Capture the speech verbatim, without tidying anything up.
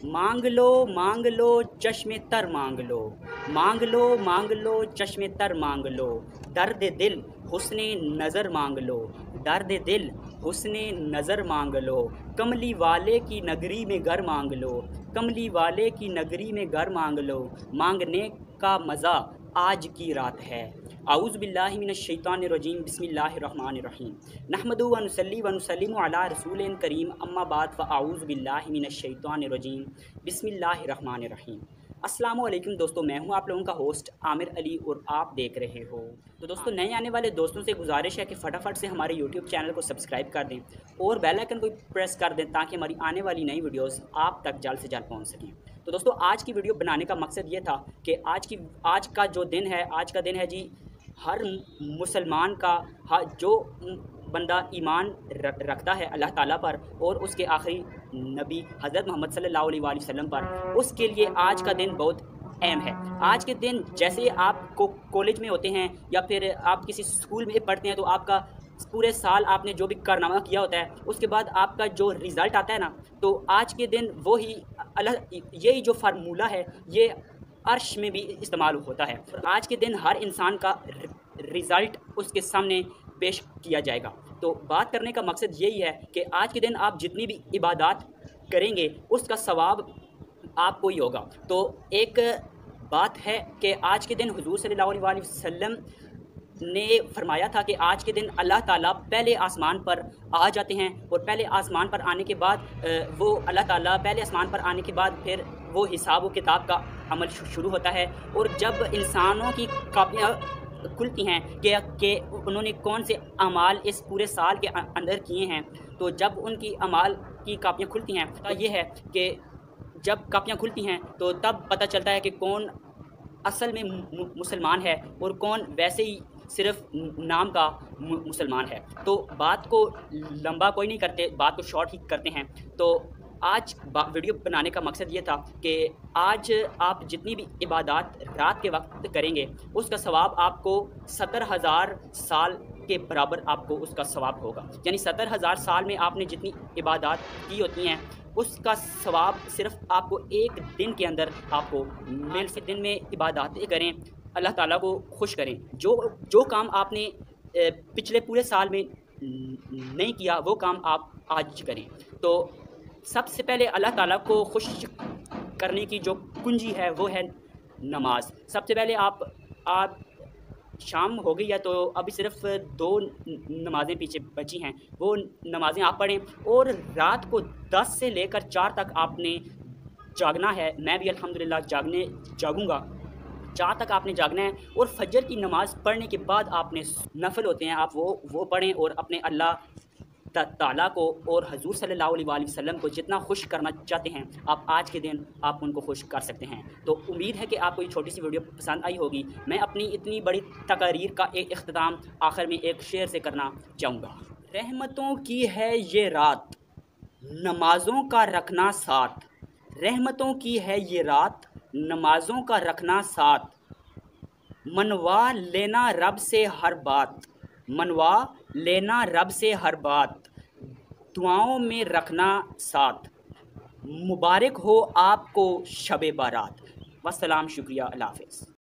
मांग लो मांग लो चश्मे तर मांग लो, मांग लो मांग लो चश्मे तर मांग लो, दर्द दिल हुस्ने नज़र मांग लो, दर्द दिल हुस्ने नज़र मांग लो, कमली वाले की नगरी में घर मांग लो, कमली वाले की नगरी में घर मांग लो, मांगने का मज़ा आज की रात है। आऊज़ु बिल्लाहि मिनश शैतानिर रजीम, बिस्मिल्लाहिर रहमानिर रहीम, नहमदुहु व नुसल्ली व नुसल्लिमु अला रसूलिन करीम, अम्मा बाद फ़ आऊज़ु बिल्लाहि मिनश शैतानिर रजीम, बिस्मिल्लाहिर रहमानिर रहीम। अस्सलामु अलैकुम दोस्तों, मैं हूं आप लोगों का होस्ट आमिर अली और आप देख रहे हो। तो दोस्तों, नए आने वाले दोस्तों से गुजारिश है कि फटाफट से हमारे यूट्यूब चैनल को सब्सक्राइब कर दें और बेल आइकन को प्रेस कर दें ताकि हमारी आने वाली नई वीडियोस आप तक जल्द से जल्द पहुंच सकें। तो दोस्तों, आज की वीडियो बनाने का मकसद ये था कि आज की आज का जो दिन है आज का दिन है जी, हर मुसलमान का हा जो बंदा ईमान रखता है अल्लाह ताला पर और उसके आखिरी नबी हज़रत मोहम्मद सल्लल्लाहु अलैहि वसल्लम पर, उसके लिए आज का दिन बहुत अहम है। आज के दिन जैसे आप को कॉलेज में होते हैं या फिर आप किसी स्कूल में पढ़ते हैं तो आपका पूरे साल आपने जो भी कारनामा किया होता है उसके बाद आपका जो रिज़ल्ट आता है ना, तो आज के दिन वो ही अल्लाह यही जो फार्मूला है ये अर्श में भी इस्तेमाल होता है। आज के दिन हर इंसान का रिज़ल्ट उसके सामने पेश किया जाएगा। तो बात करने का मकसद यही है कि आज के दिन आप जितनी भी इबादत करेंगे उसका सवाब आपको ही होगा। तो एक बात है कि आज के दिन हुज़ूर सल्लल्लाहु अलैहि वसल्लम ने फरमाया था कि आज के दिन अल्लाह ताला पहले आसमान पर आ जाते हैं और पहले आसमान पर आने के बाद वो अल्लाह ताला पहले आसमान पर आने के बाद फिर वो हिसाब व किताब का अमल शुरू होता है। और जब इंसानों की कापियाँ खुलती हैं कि कि उन्होंने कौन से अमाल इस पूरे साल के अंदर किए हैं, तो जब उनकी अमाल की कापियाँ खुलती हैं तो ये है कि जब कापियाँ खुलती हैं तो तब पता चलता है कि कौन असल में मुसलमान है और कौन वैसे ही सिर्फ नाम का मुसलमान है। तो बात को लंबा कोई नहीं करते, बात को शॉर्ट ही करते हैं। तो आज वीडियो बनाने का मकसद ये था कि आज आप जितनी भी इबादत रात के वक्त करेंगे उसका सवाब आपको सत्तर हज़ार साल के बराबर आपको उसका सवाब होगा। यानी सत्तर हज़ार साल में आपने जितनी इबादत की होती हैं उसका सवाब सिर्फ आपको एक दिन के अंदर आपको मिल से। दिन में इबादतें करें, अल्लाह ताला को खुश करें। जो जो काम आपने पिछले पूरे साल में नहीं किया वो काम आप आज करें। तो सबसे पहले अल्लाह ताला को खुश करने की जो कुंजी है वो है नमाज। सबसे पहले आप आप शाम हो गई है तो अभी सिर्फ दो नमाज़ें पीछे बची हैं, वो नमाज़ें आप पढ़ें और रात को दस से लेकर चार तक आपने जागना है। मैं भी अल्हम्दुलिल्लाह जागने जागूंगा, चार तक आपने जागना है। और फजर की नमाज़ पढ़ने के बाद आपने नफल होते हैं आप वो वो पढ़ें और अपने अल्लाह ताला को और हजूर सल्लल्लाहु अलैहि वसल्लम को जितना खुश करना चाहते हैं आप आज के दिन आप उनको खुश कर सकते हैं। तो उम्मीद है कि आपको ये छोटी सी वीडियो पसंद आई होगी। मैं अपनी इतनी बड़ी तकारीर का एक इख्तिताम आखिर में एक शेर से करना चाहूँगा। रहमतों की है ये रात, नमाज़ों का रखना साथ, रहमतों की है ये रात, नमाज़ों का रखना साथ, मनवा लेना रब से हर बात, मनवा लेना रब से हर बात, दुआओं में रखना साथ, मुबारक हो आपको शब बारात। वस्सलाम, शुक्रिया, अल्लाह हाफ़िज़।